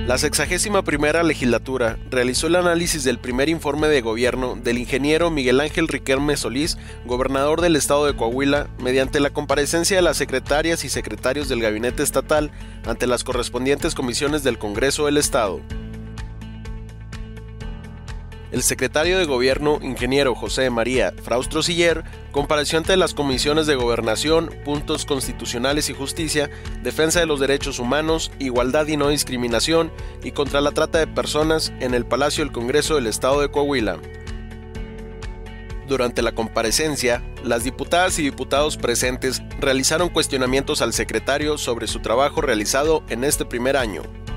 La 61ª legislatura realizó el análisis del primer informe de gobierno del ingeniero Miguel Ángel Riquelme Solís, gobernador del estado de Coahuila, mediante la comparecencia de las secretarias y secretarios del gabinete estatal ante las correspondientes comisiones del Congreso del Estado. El secretario de Gobierno, ingeniero José María Fraustro Siller, compareció ante las comisiones de Gobernación, Puntos Constitucionales y Justicia, Defensa de los Derechos Humanos, Igualdad y No Discriminación y contra la Trata de Personas en el Palacio del Congreso del Estado de Coahuila. Durante la comparecencia, las diputadas y diputados presentes realizaron cuestionamientos al secretario sobre su trabajo realizado en este primer año.